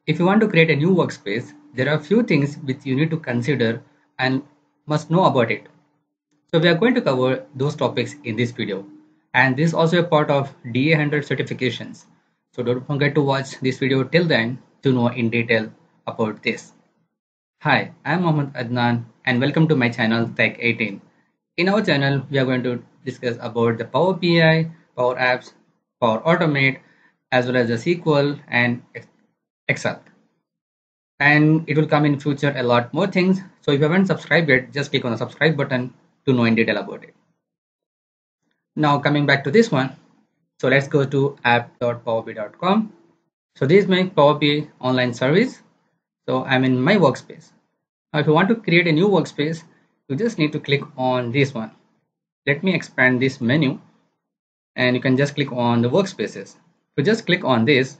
If you want to create a new workspace, there are a few things which you need to consider and must know about it. So we are going to cover those topics in this video. And this is also a part of DA100 certifications. So don't forget to watch this video till then to know in detail about this. Hi, I'm Mohammad Adnan and welcome to my channel Tech 18. In our channel, we are going to discuss about the Power BI, Power Apps, Power Automate, as well as the SQL and Excel. And it will come in future a lot more things. So if you haven't subscribed yet, just click on the subscribe button to know in detail about it. Now coming back to this one, so let's go to app.powerbi.com. So this is my Power BI online service. So I'm in my workspace. Now if you want to create a new workspace, you just need to click on this one. Let me expand this menu and you can just click on the workspaces. So just click on this,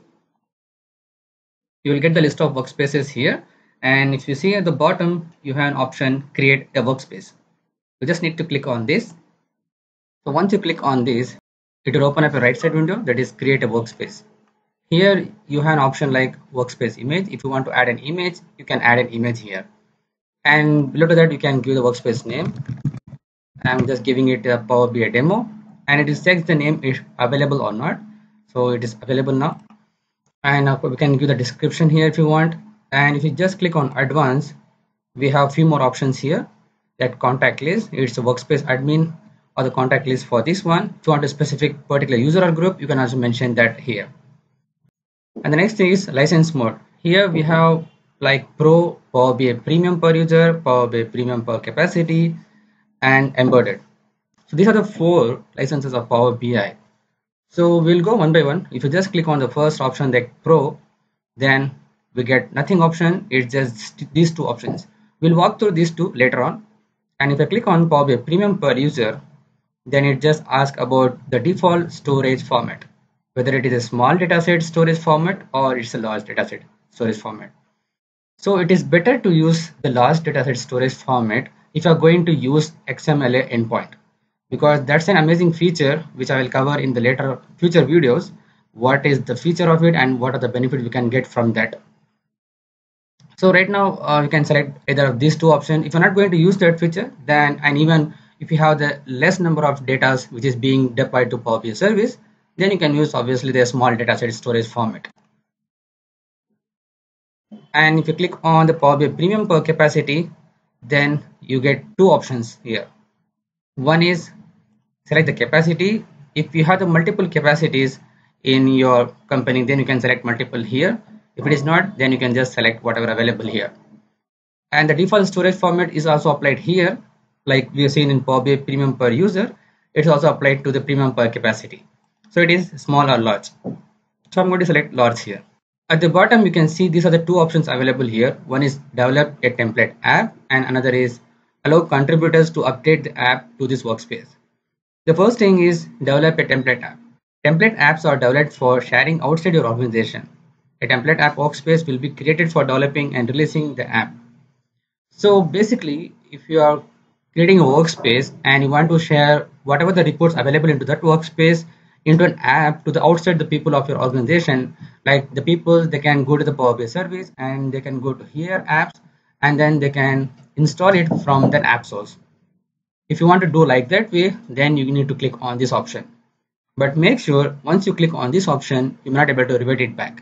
you will get the list of workspaces here, and if you see at the bottom you have an option create a workspace. You just need to click on this. So once you click on this, it will open up a right side window that is create a workspace. Here you have an option like workspace image. If you want to add an image, you can add an image here, and below to that you can give the workspace name. I'm just giving it a Power BI demo, and it is checks the name is available or not. So it is available now, and we can give the description here if you want. And if you just click on advanced, we have few more options here. That contact list, it's a workspace admin or the contact list for this one. If you want a specific particular user or group, you can also mention that here. And the next thing is license mode. Here we have like Pro, Power BI Premium per user, Power BI Premium per capacity, and embedded. So these are the 4 licenses of Power BI. So we'll go one by one. If you just click on the first option like Pro, then we get nothing option. It's just these 2 options. We'll walk through these 2 later on. And if I click on Power BI Premium per user, then it just asks about the default storage format, whether it is a small dataset storage format or it's a large dataset storage format. So it is better to use the large dataset storage format if you are going to use XML endpoint, because that's an amazing feature which I will cover in the later future videos. What is the feature of it and what are the benefits we can get from that. So right now you can select either of these 2 options. If you're not going to use that feature, then, and even if you have the less number of data which is being deployed to Power BI service, then you can use obviously the small dataset storage format. And if you click on the Power BI Premium per capacity, then you get 2 options here. One is select the capacity. If you have the multiple capacities in your company, then you can select multiple here. If it is not, then you can just select whatever available here. And the default storage format is also applied here, like we have seen in Power BI Premium per user. It's also applied to the Premium per capacity. So it is small or large. So I'm going to select large here. At the bottom, you can see these are the 2 options available here. One is develop a template app, and another is allow contributors to update the app to this workspace. The first thing is develop a template app. Template apps are developed for sharing outside your organization. A template app workspace will be created for developing and releasing the app. So basically, if you are creating a workspace and you want to share whatever the reports available into that workspace into an app to the outside the people of your organization, like the people, they can go to the Power BI service and they can go to here apps, and then they can install it from that app source. If you want to do like that way, then you need to click on this option. But make sure once you click on this option, you're not able to revert it back.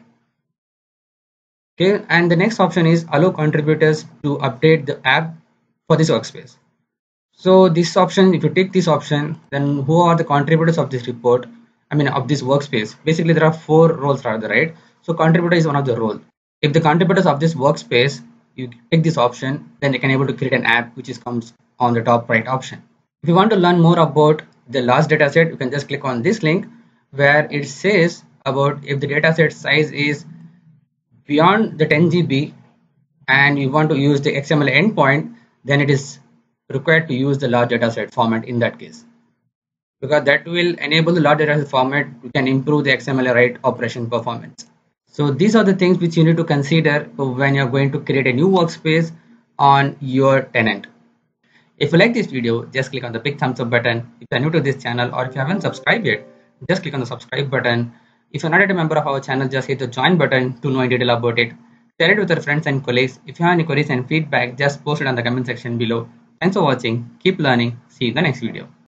Okay, and the next option is allow contributors to update the app for this workspace. So this option, if you take this option, then who are the contributors of this report? I mean of this workspace. Basically there are 4 roles rather, right? So contributor is one of the role. If the contributors of this workspace, you take this option, then you can able to create an app which is comes on the top right option. If you want to learn more about the large dataset, you can just click on this link where it says about if the dataset size is beyond the 10 GB and you want to use the XML endpoint, then it is required to use the large dataset format in that case, because that will enable the large dataset format. You can improve the XML write operation performance. So these are the things which you need to consider when you're going to create a new workspace on your tenant. If you like this video, just click on the big thumbs up button. If you're new to this channel or if you haven't subscribed yet, just click on the subscribe button. If you're not yet a member of our channel, just hit the join button to know in detail about it. Share it with your friends and colleagues. If you have any queries and feedback, just post it on the comment section below. Thanks for watching. Keep learning. See you in the next video.